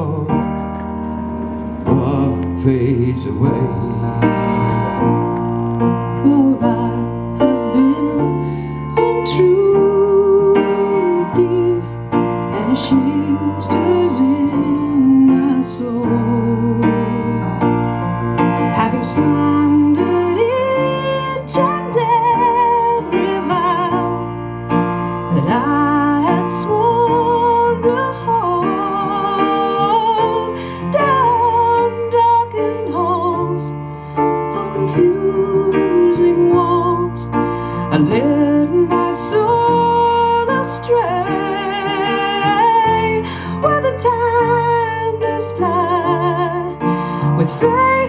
all love fades away. For I have been untrue, dear, and a shame stirs in my soul, having slandered each and every vow that I had sworn to hold, down darkened halls of confusing walls. I led my soul astray, where the time does fly with faith.